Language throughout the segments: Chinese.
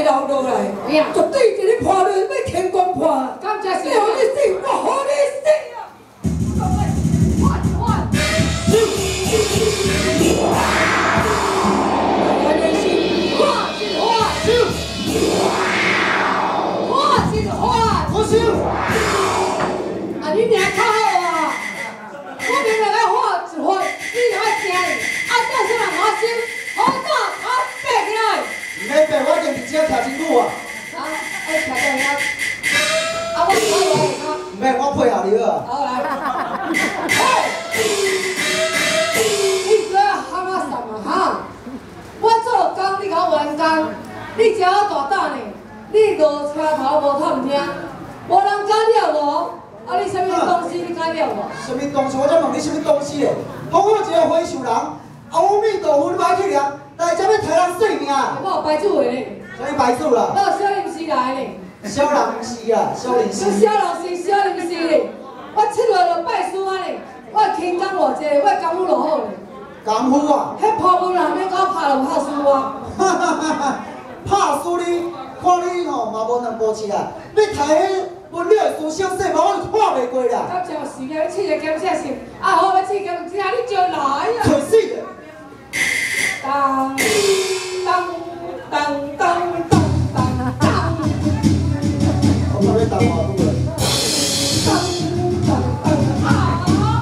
留落来，绝对一日破落要天公破。感谢神，我你死，我好你死。 啊，你娘较好啊！我明明爱画一画，你又爱听，啊，叫啥人花心？好大好白起来！ 唔免白，我今日只徛真久啊！ 啊，爱徛到遐，啊，我可以啊。 唔免，我配合你啊！ 好来，你做喊我什么哈？我做工，你甲我完工，你只我大胆呢，你落车头无探听，无人敢了无？ 啊！你什么东西？你改了无？ 什么东西？我才问你什么东西嘞？好好一个回收人，阿弥陀佛，你莫去念，来这要杀人性命。 我有白主的呢。 什么白主啦？ 我有小林时来呢。 小人毋是啊，小林是。 小人是小林时呢。我7月就拜师啊呢。我轻工偌济，我功夫落好呢。 功夫啊？ 迄泡沫人免甲我拍落拍输我。 哈哈哈哈！拍输你，看你吼嘛无两步起来，你睇迄。 文了的思想细胞，我就看袂过啦。 到时是个你试个检测是，啊好，要试检，听你就来啊。 去死的！ 当当当当当当当。 我冇要当话不了。 当当当啊！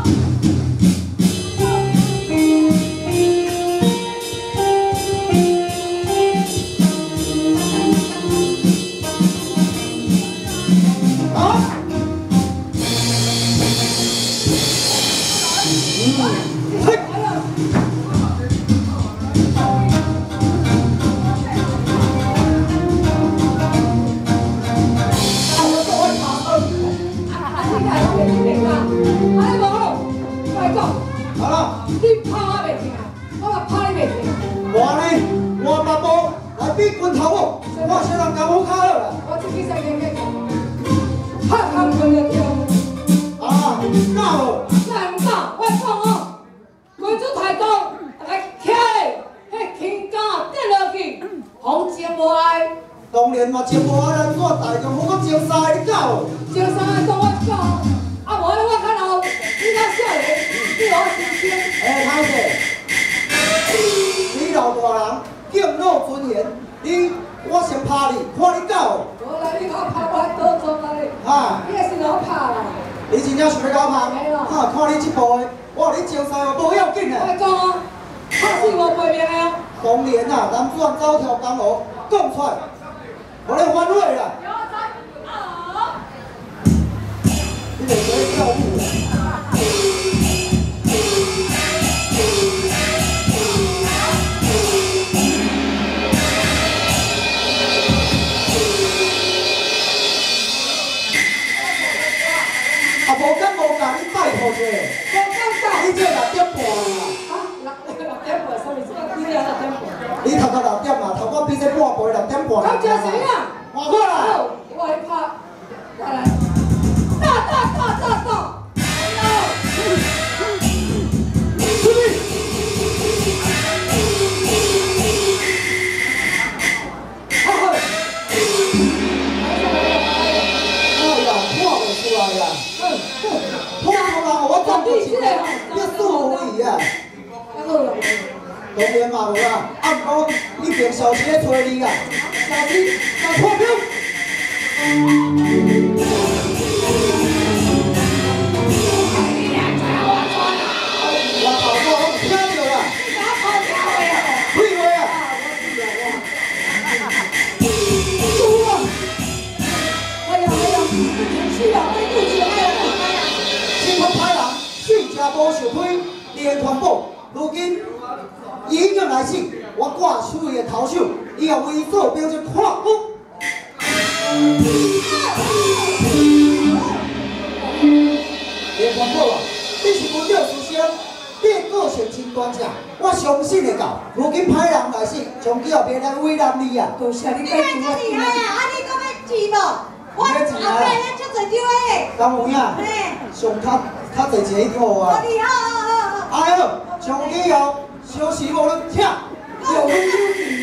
好了， 你拍我袂听，我嘛拍你袂听。 我呢，我嘛无来比拳头哦，我小人功夫较好啦。 我这比赛经验讲，拍空拳就跳。 啊，那好。 那唔敢，我讲哦，规组台东，大家起来，迄轻杆跌落去，风情无碍。 当然嘛，情无爱咱我大丈夫，我情杀你搞。 招三个当我讲，啊无咧我较老，你较少年，你我新鲜。 歹势，你老大人敬老尊严，你我先拍你，看你搞。 无来，你甲我拍我倒做来咧。 哈， 你也是老拍啦。 你真正想要搞拍？哈，看你这步的，我你情杀无要紧的。 我讲哦，拍死无赔命的哦。 当然啦，男主人走条江湖，讲出来，无咧反悔啦。你袂做跳舞啦？啊，无讲无讲，你拜托者。 无讲到。 你这6点半啦。 啊，6点半，什么意思？几点6点半？ 你头到6点嘛，头我比这半晡6点半。 到这谁啊？ 换过来。 好，我来拍，来来，打！ 出去。 好。 哎呀，看袂出来啦。通常人我讲过一个，你输无伊啊。当然嘛无啦，啊毋过一边小时咧找你啦，小时来破表。我后座我听着啦，退位啊！输啊！ 哎呀，是啊，你肚子哎呀！ 清风歹人，水车无受亏，连环报。如今伊已经来死，我挂出伊的头手，以后为做标准看我。连环报啊！你是文了思想，你的个性真端正，我相信会到。如今歹人来死，从以后别来为难你啊！ 多谢你你来这厉害啊！啊，你搁要钱无？我后壁咱足侪张诶。 当有影， 嘿， 上较侪钱一号啊！ 你好。 哎呦，从以后小时无论听，有阮有